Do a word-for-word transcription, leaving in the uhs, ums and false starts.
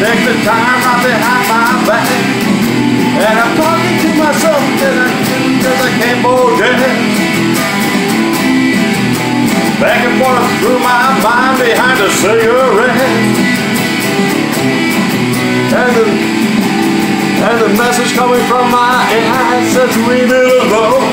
take the time right behind my back. And I'm talking to myself that I cause I can't forget. Back and forth through my mind behind a cigarette. And the, and the message coming from my eyes says leave it alone.